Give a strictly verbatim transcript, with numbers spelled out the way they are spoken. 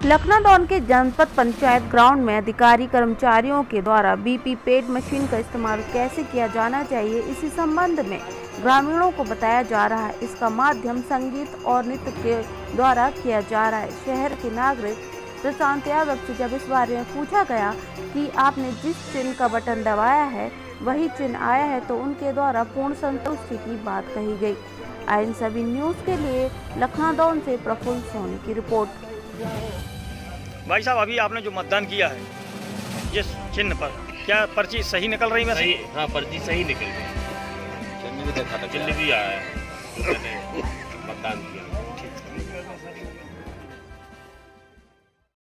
लखनादौन के जनपद पंचायत ग्राउंड में अधिकारी कर्मचारियों के द्वारा वीवीपैट मशीन का इस्तेमाल कैसे किया जाना चाहिए, इसी संबंध में ग्रामीणों को बताया जा रहा है। इसका माध्यम संगीत और नृत्य के द्वारा किया जा रहा है। शहर के नागरिक प्रशांत यादव से जब इस बारे में पूछा गया कि आपने जिस चिन्ह का बटन दबाया है वही चिन्ह आया है, तो उनके द्वारा पूर्ण संतुष्टि की बात कही गई। आई सभी न्यूज के लिए लखनादौन से प्रफुल्ल सोनी की रिपोर्ट। भाई साहब, अभी आपने जो मतदान किया है जिस चिन्ह पर, क्या पर्ची सही निकल रही है? सही, हाँ, पर्ची सही निकल रही है। चिन्ह भी देखा था, चिन्ह भी आया है, मैंने मतदान किया।